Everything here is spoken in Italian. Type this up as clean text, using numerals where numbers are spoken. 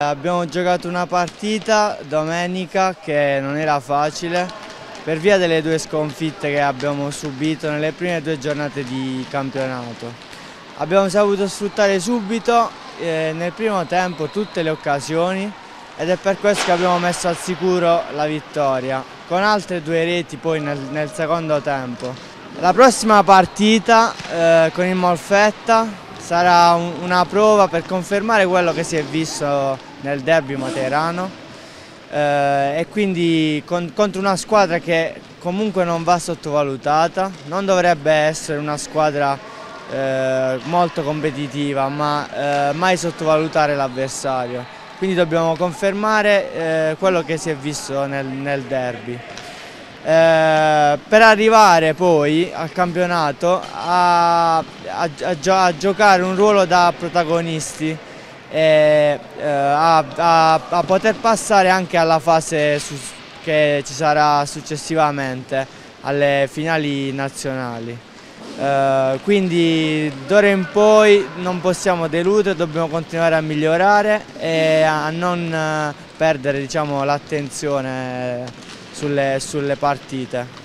Abbiamo giocato una partita domenica che non era facile per via delle due sconfitte che abbiamo subito nelle prime due giornate di campionato. Abbiamo saputo sfruttare subito nel primo tempo tutte le occasioni ed è per questo che abbiamo messo al sicuro la vittoria, con altre due reti poi nel secondo tempo. La prossima partita con il Molfetta sarà una prova per confermare quello che si è visto nel derby materano e quindi contro una squadra che comunque non va sottovalutata, non dovrebbe essere una squadra molto competitiva, ma mai sottovalutare l'avversario. Quindi dobbiamo confermare quello che si è visto nel derby. Per arrivare poi al campionato a giocare un ruolo da protagonisti e a poter passare anche alla fase che ci sarà successivamente alle finali nazionali. Quindi d'ora in poi non possiamo deludere, dobbiamo continuare a migliorare e a non perdere, diciamo, l'attenzione sulle partite.